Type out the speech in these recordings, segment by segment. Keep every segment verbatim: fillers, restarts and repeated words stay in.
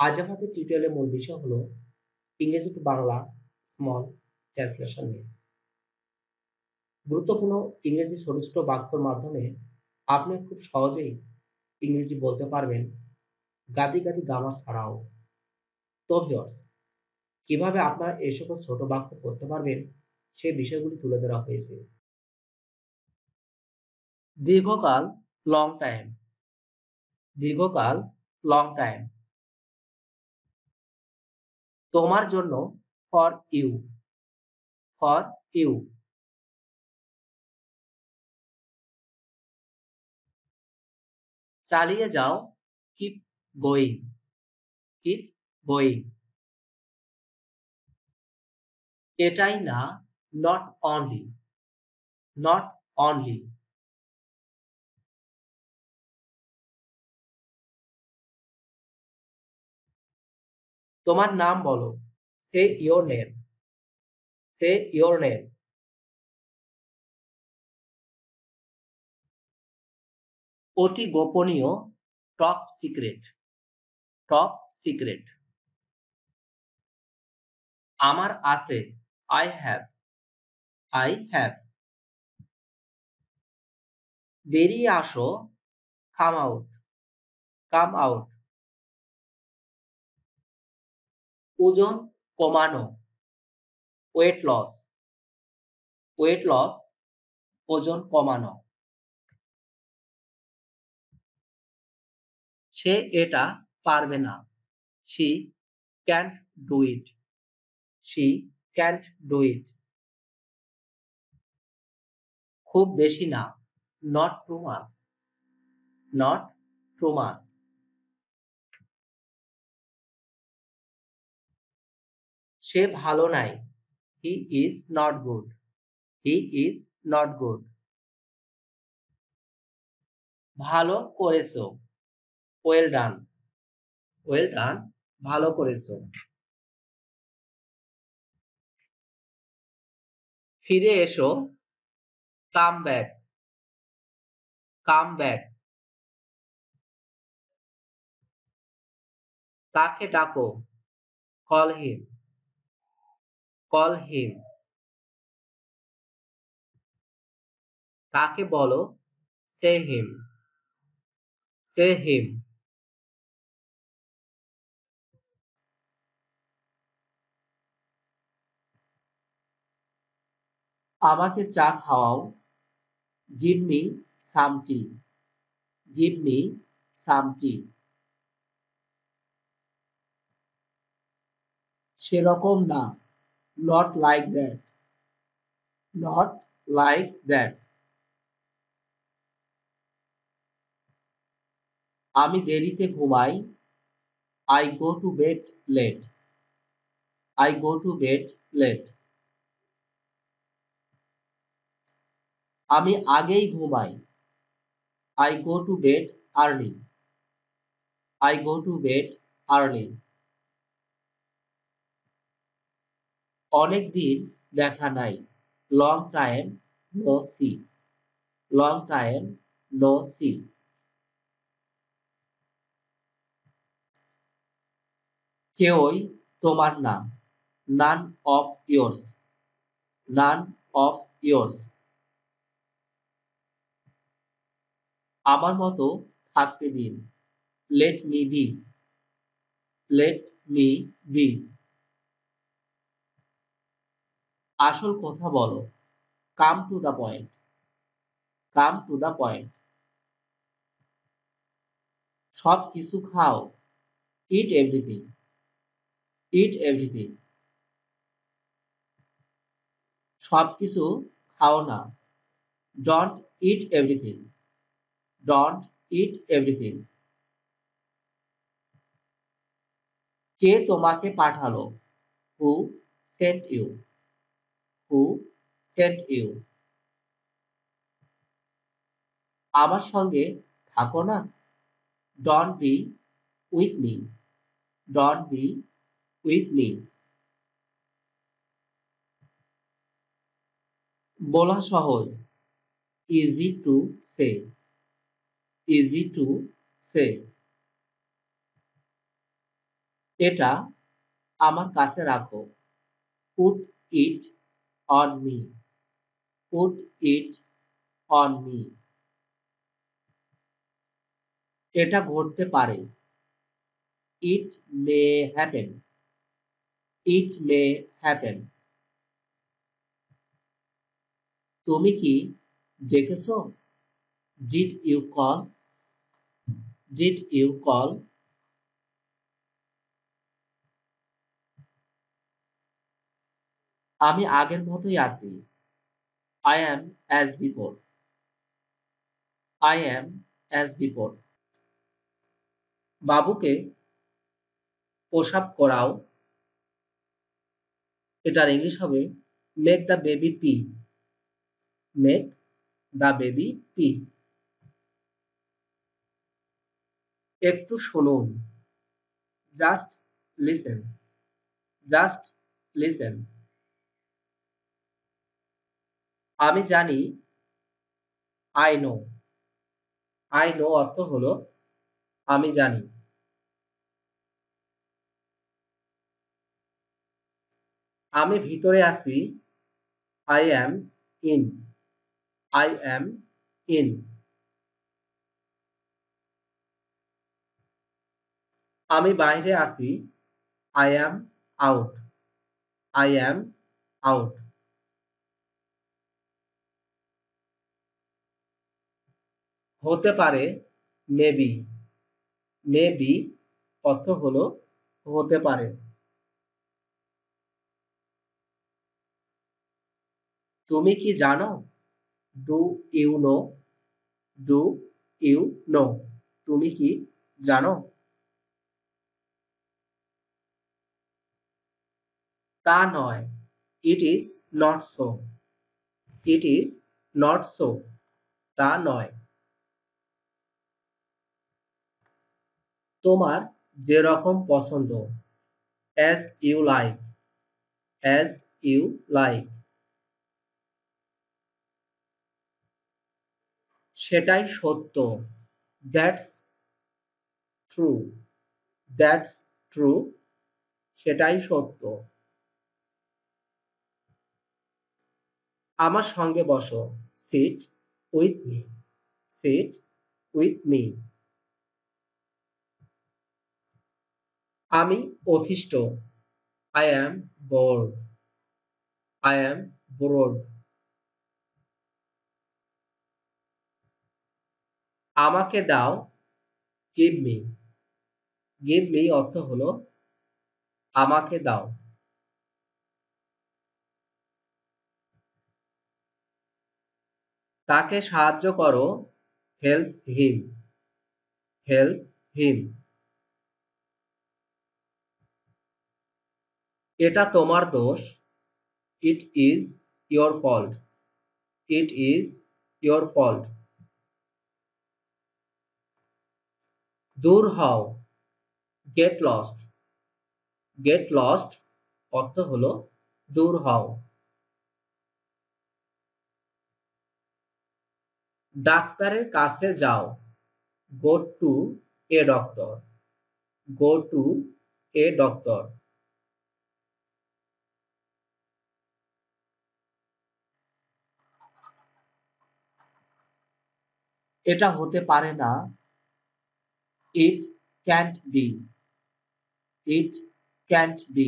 আজ আমাদের টিউটোরিয়ালের মূল বিষয় হলো ইংরেজি টু বাংলা স্মল ট্রান্সলেশন নিয়ে। গুরুত্বপূর্ণ ইংরেজি ছোট ছোট বাক্যের মাধ্যমে আপনি খুব সহজেই ইংরেজি বলতে পারবেন, গাদি গাদি গ্রামার ছাড়াও। তো ভিউয়ার্স, কিভাবে আপনারা এই সকল ছোট বাক্য পড়তে পারবেন সেই বিষয়গুলি তুলে ধরা হয়েছে। দীর্ঘকাল, লং টাইম। দীর্ঘকাল, লং টাইম। তোমার জন্য, ফর ইউ। For you. চালিয়ে যাও, কিপ গোয়িং। Keep going. এটাই না, নট অনলি। Not only. তোমার নাম বলো, say your name. Say your name. অতি গোপনীয়, টপ সিক্রেট। Top secret. আমার আছে, আই হ্যাভ। I have. বেরিয়ে আসো, কাম আউট। Come out. ওজন কমানো, ওয়েট লস। ওয়েট লস, ওজন কমানো। সে এটা পারবে না, she can't do it. She can't do it. খুব বেশি না, not too much. Not too much. সে ভালো নাই, he is not good. He is not good. ভালো করেছো, ওয়েল ডান। ওয়েল ডান, ভালো করেছো। ফিরে এসো, কাম ব্যাক। Come back. তাকে ডাকো, কল হিম। Call him. তাকে বলো, সে হিম। সে হিম। আমাকে চা খাওয়াও, give me some tea. Give me some tea. সেরকম না, not like that. Not like that. আমি দেরিতে ঘুমাই, I go to bed late. I go to bed late. আমি আগেই ঘুমাই, I go to bed early. I go to bed early. অনেক দিন দেখা নাই, long time no see. Long time no see. কেউই তোমার না, none of yours. None of yours. আমার মতো থাকতে দিন, let me be. Let me be. আসল কথা বলো, come to the point. Come to the point. সব কিছু খাও, ইট এভরিথিং। ইট এভরিথিং। সব কিছু খাও না, don't eat everything. Don't eat everything. কে তোমাকে পাঠালো, who sent you. Who sent you. আমার সঙ্গে থাকো না, don't be with me. Don't be with me. বলা সহজ, easy to say. Easy to say. এটা আমার কাছে রাখো। Put it on me. Put it on me. এটা ঘটতে পারে। It may happen. It may happen. তুমি কি ডেকেছো? Did you call? Did you call? আমি আগের মতোই আছি। I am as before. I am as before. বাবুকে প্রসাব করাও। এটার ইংলিশ হবে make the baby pee. Make the baby pee. একটু শুনুন। Just listen. Just listen. আমি জানি। I know. I know অর্থ হলো আমি জানি। আমি ভিতরে আছি। I am in. I am in. আমি বাইরে আছি। I am out. I am out. হতে পারে maybe. Maybe অর্থ হলো হতে পারে। তুমি কি জানো? Do you know? Do you know? তুমি কি জানো? তা নয়। It is not so. It is not so. তা নয়। তোমার যেরকম পছন্দ। As you like. As you like. সেটাই সত্য। That's true. That's true. সেটাই সত্য। আমার সঙ্গে বসো। Sit with me. Sit with me. আমি অতিষ্ঠ। I am bored. I am bored. আমাকে দাও। Give me. Give me অর্থ হলো আমাকে দাও। তাকে সাহায্য করো। Help him. Help him. এটা তোমার দোষ। It is your fault. It is your fault. দূর হও। Get lost. Get lost অর্থ হলো দূর হও। ডাক্তারের কাছে যাও। Go to a doctor. Go to a doctor. এটা হতে পারে না। It can't be. It can't be.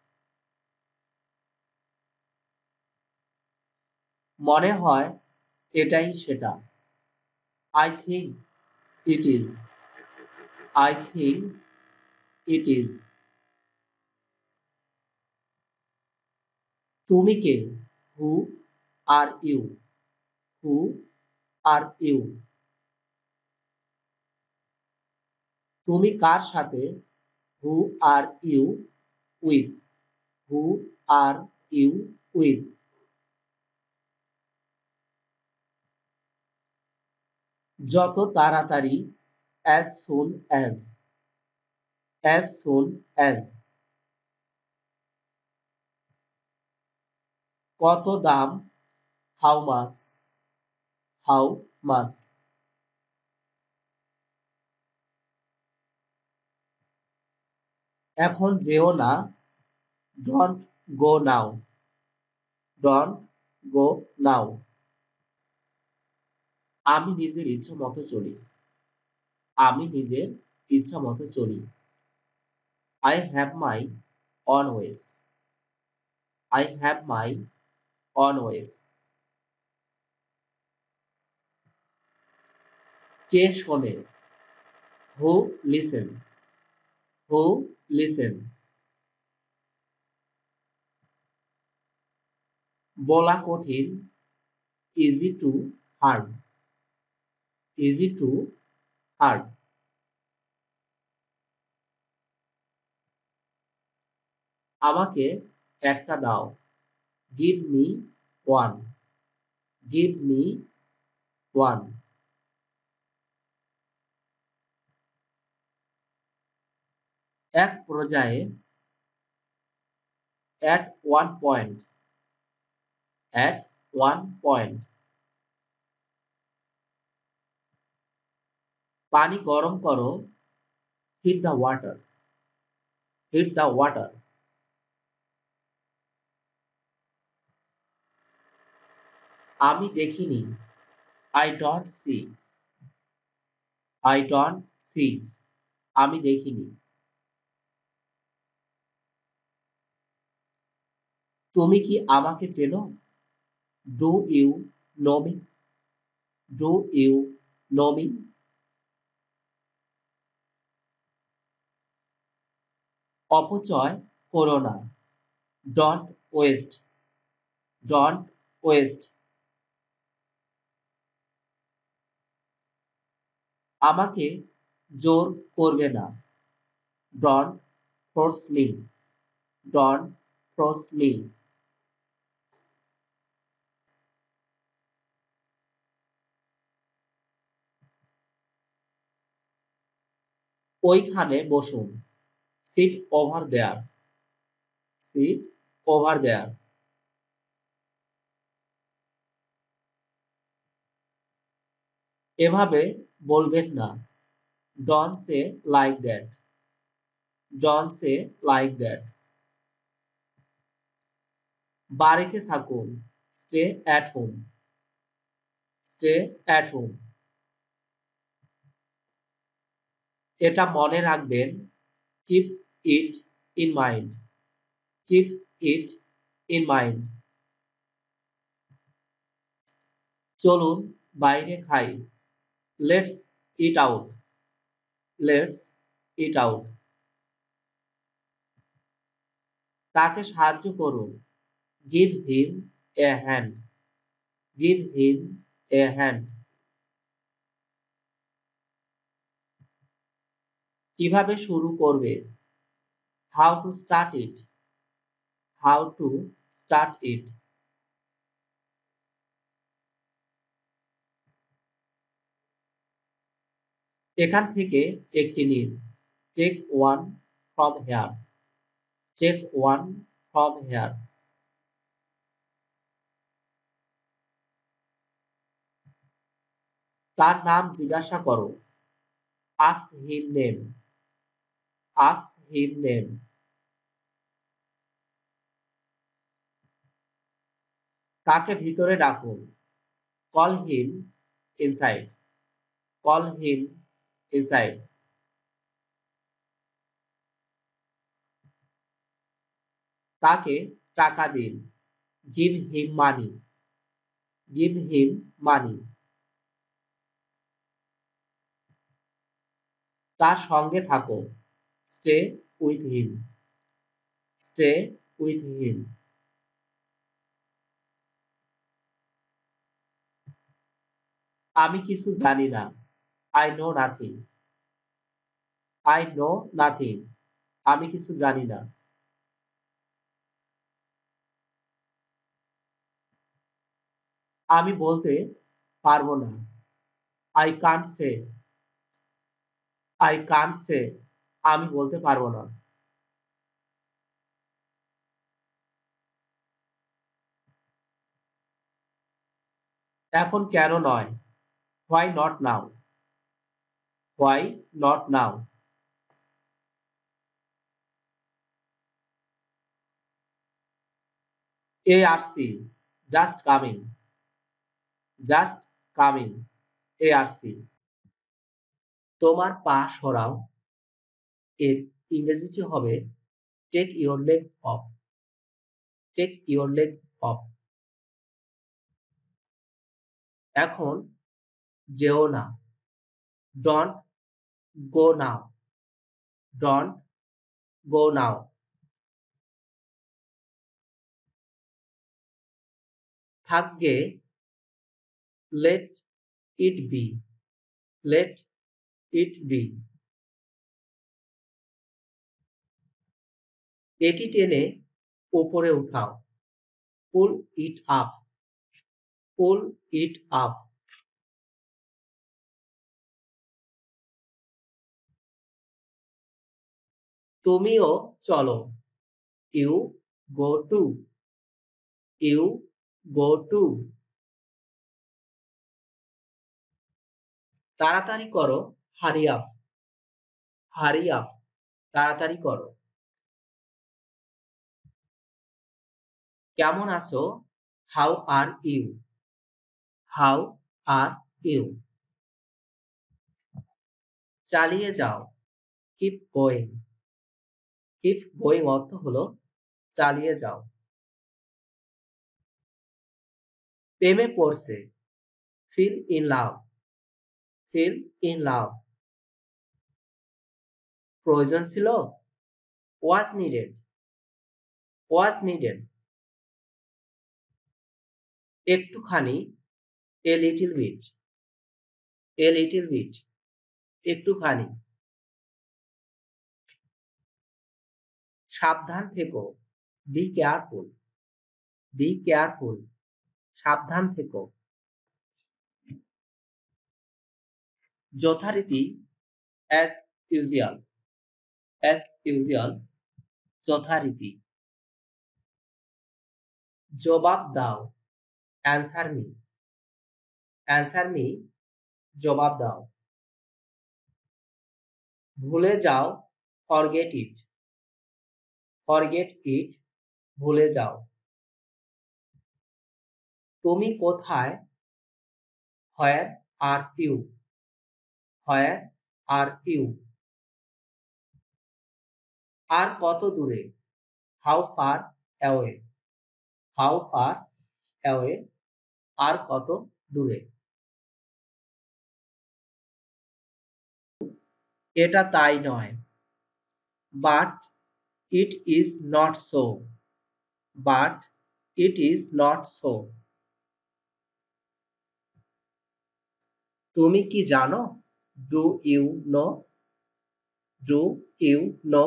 মনে হয় এটাই সেটা। I think it is. I think it is. তুমি কে? Who are you? Who are you? তুমি কার সাথে? Who are you with? Who are you with? যত তাড়াতাড়ি। As soon as. As soon as. কত দাম? How much? How much? এখন যেও না, don't go now, don't go নাও। আমি নিজের ইচ্ছা মতো চলি, আমি নিজের ইচ্ছা মতো চলি। I have my own ways, I have my own ways. কে শোনে? Who listen, who listen. বলা কঠিন, easy to hard, easy to hard. আমাকে একটা দাও, give me one, give me one. এক পর্যায়ে, at one point, at one point। পানি গরম করো, heat the water, heat the water. আমি দেখিনি, I don't see, I don't see. আমি দেখিনি। তুমি কি আমাকে চেনো? Do you know me, do you know me. অপচয় করো না, ডোন্ট ওয়েস্ট, ডোন্ট ওয়েস্ট। আমাকে জোর করবে না, don't force me, don't force me. ওইখানে বসুন, sit over there, sit over there. এভাবে বলবেন না, don't say like that, don't say like that. বাড়িতে থাকুন, stay at home, stay at home. এটা মনে রাখবেন, keep it in mind, keep it in mind. চলুন বাইরে খাই, let's eat out, let's eat out. তাকে সাহায্য করুন, give him a hand, give him a hand. কিভাবে শুরু করবে? How to start it, how to start it. এখান থেকে একটি নিন, take one from here, take one from here. তার নাম জিজ্ঞাসা করো, ask him name, ask him name. তাকে ভিতরে ডাকুন, call him inside, call him inside. তাকে টাকা দিন, গিভ হিম মানি, গিভ হিম মানি। তার সঙ্গে থাকো, stay with him, stay with him. আমি কিছু জানি না, I know nothing, I know nothing. আমি কিছু জানি না। আমি বলতে পারবো না, I can't say, I can't say. আমি বলতে পারবো না। এখন কেন নয়? Why not now, why not now. এ আসছি, জাস্ট কামিং, জাস্ট কামিং, এ আসছি। তোমার পা সরাও, এর ইংরেজিটি হবে take your legs off, take your legs off. এখন যেও না, don't go now, don't go now. থাকবে, let it be, let it be. এটি টেনে উপরে উঠাও, পুল it up, pool it up. তুমিও চলো, you go too, you go too. তাড়াতাড়ি করো, হারি আপ, হারি আপ, তাড়াতাড়ি করো। কেমন আছো, how are you, how are you. চালিয়ে যাও, কিপ গোয়িং, কিপ গোয়িং অর্থ হলো চালিয়ে যাও। প্রেমে পড়ছে, feel in love, feel in love. প্রয়োজন ছিল, ওয়াজ নিডেড, ওয়াজ নিডেড। একটুখানি, a little bit, a little bit, একটুখানি। সাবধান থেকো, বি কেয়ারফুল, বি কেয়ারফুল, সাবধান থেকো। যথারীতি, অ্যাজ ইউজুয়াল, অ্যাজ ইউজুয়াল, যথারীতি। জবাব দাও, অ্যান্সার মি, অ্যান্সার মি, জবাব দাও। ভুলে যাও, ফরগেট ইট, ফরগেট ইট, ভুলে যাও। তুমি কোথায়, হোয়ার are you, where are you. আর কত দূরে, how far away, how far away, আর কত দূরে। এটা তাই নয়, but it is not so, but it is not so. তুমি কি জানো, do you know, do you know.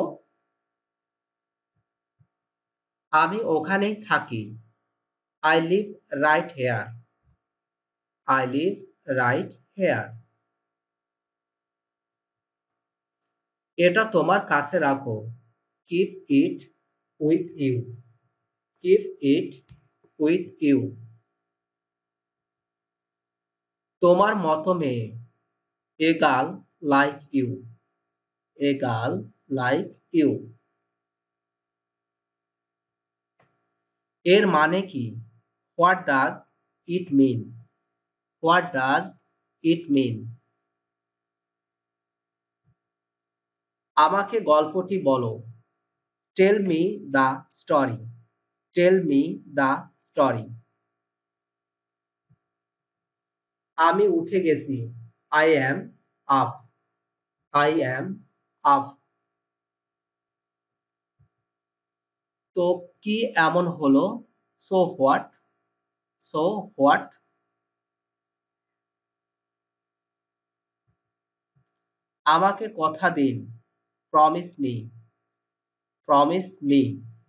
আমি ওখানেই থাকি, I live right here, I live right here. এটা তোমার কাছে রাখো, keep it with you, keep it with you. তোমার মতো মেয়ে, a girl like you, a girl like you. এর মানে কি, what does it mean, what does it mean. আমাকে গল্পটি বলো, tell me the story, tell me the story. আমি উঠে গেছি, I am up, I am up. তো কি এমন হলো, সো হোয়াট, সো হোয়াট। আমাকে কথা দিন, প্রমিস মি, প্রমিস মি।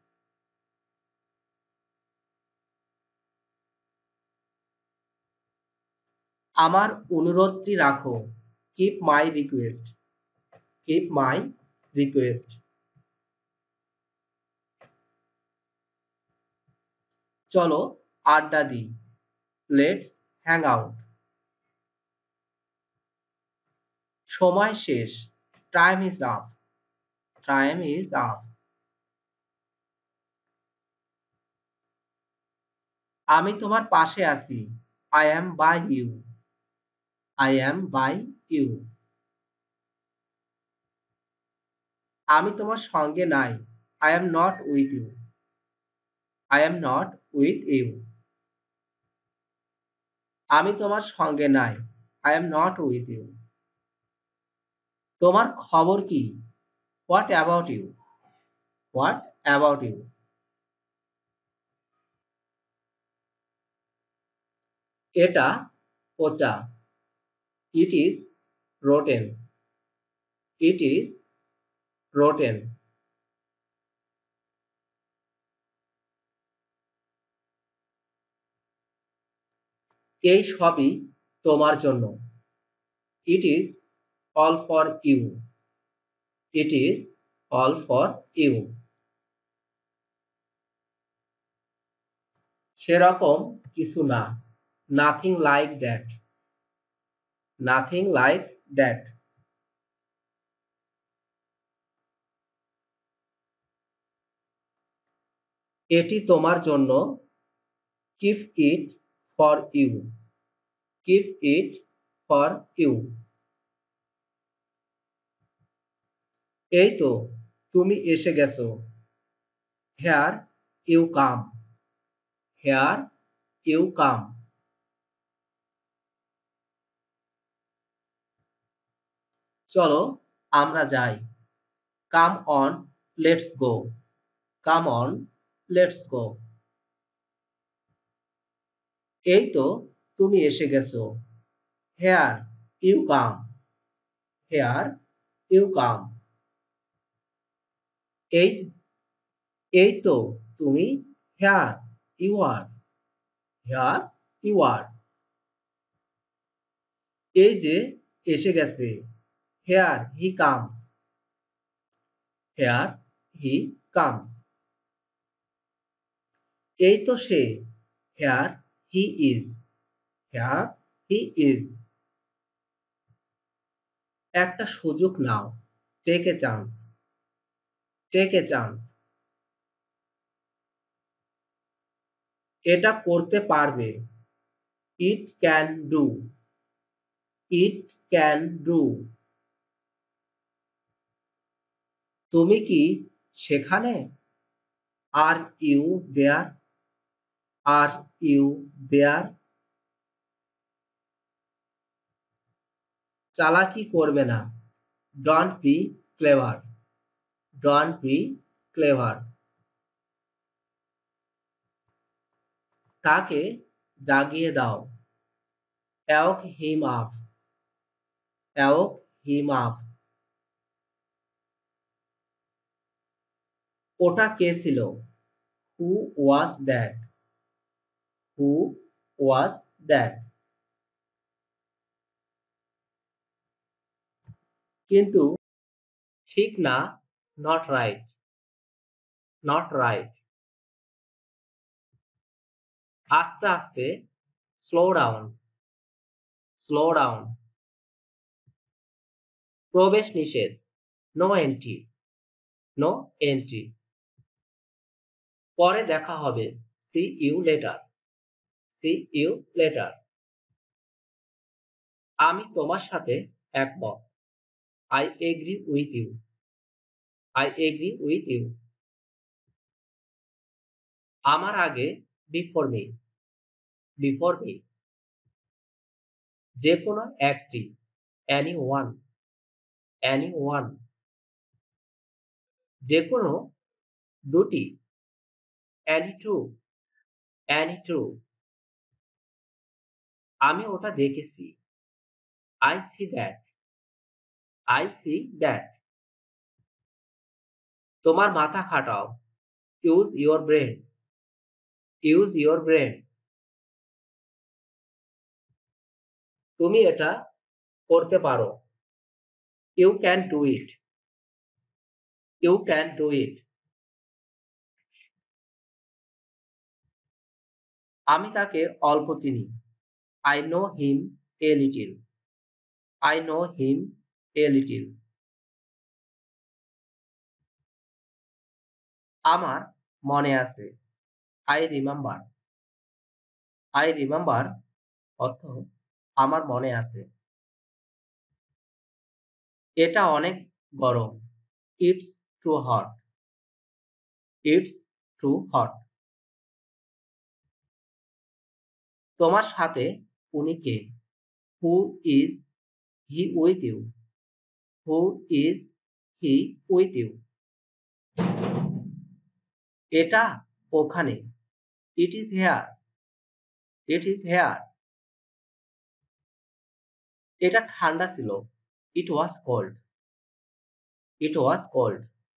আমার অনুরোধটি রাখো, keep my request, keep my request. চলো আড্ডা দিই, লেটস হ্যাং আউট। সময় শেষ, time is up, time is up. আমি তোমার পাশে আছি। I am by you. I am by you. আমি তোমার সঙ্গে নাই। I am not with you. I am not with you. আমি তোমার সঙ্গে নাই। I am not with you. তোমার খবর কি? What about you? What about you? এটা পচা। It is rotten. It is rotten. এই সবই তোমার জন্য। It is all for you. It is all for you. সেরকম কিছু না। Nothing like that. Nothing like that. এটি তোমার জন্য। Keep it for you. Keep it for you. এই তো তুমি এসে গেছো। Here you come. Here you come. চলো আমরা যাই। Come on, let's go. Come on, let's go. এই তো তুমি এসে গেছো। Here you come. Here you come. এই এই তো তুমি। Here you are. Here you are. এই যে এসে গেছে। Here he comes. Here he comes. এই তো সে। Here he is. Here he is. একটা সুযোগ নাও। Take a chance. Take a chance. এটা করতে পারবে। It can do. It can do. তুমি কি সেখানে? Are you there? Are you there? চালাকি করবে না। Don't be clever. Don't be clever. তাকে জাগিয়ে দাও। Wake him up. Wake him up. ওটা কে ছিল? Who was that? Who was that? কিন্তু ঠিক না। Not right. Not right. আস্তে আস্তে। Slow down. Slow down. প্রবেশ নিষেধ। No entry. No entry. পরে দেখা হবে। See you later. See you later. আমি তোমার সাথে একমত। I agree with you. I agree with you. আমার আগে। Before me. Before me. যে কোনো একটি। Anyone. Anyone. যে কোনো দুটি। Any two. Any two. আমি ওটা দেখেছি। I see that. I see that. তোমার মাথা খাটাও। Use your brain. Use your brain. তুমি এটা করতে পারো। You can do it. You can do it. আমি তাকে অল্প চিনি। I know him a little. I know him a little. আমার মনে আছে। I remember. আই রিমেম্বার অর্থ আমার মনে আছে। এটা অনেক গরম। It's too hot. It's too hot. তোমার সাথে উনি কে? Who is he with you? Who is he with you? এটা ওখানে। It is here. It is here. এটা ঠান্ডা ছিল। It was cold. It was cold.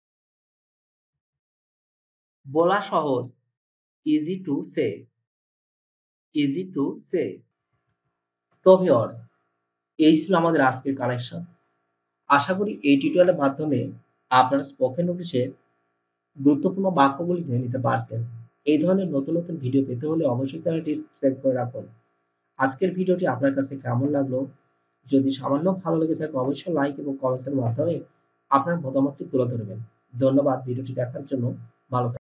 বলা সহজ। Easy to say. Easy to say. তো ভিউয়ার্স, এই ছিল আমাদের আজকের কানেকশন। আশা করি এই টিউটোরিয়ালের মাধ্যমে আপনারা স্পোকেন ইংলিশের গুরুত্বপূর্ণ বাক্যগুলি জেনে নিতে পারছেন। এই ধরনের নতুন নতুন ভিডিও পেতে হলে অবশ্যই চ্যানেলটি সাবস্ক্রাইব করে রাখুন। আজকের ভিডিওটি আপনার কাছে কেমন লাগলো? যদি সামান্য ভালো লেগে থাকে অবশ্যই লাইক এবং কমেন্টসের মাধ্যমে আপনার মতামতটি তুলে ধরবেন। ধন্যবাদ ভিডিওটি দেখার জন্য। ভালো থাকবেন।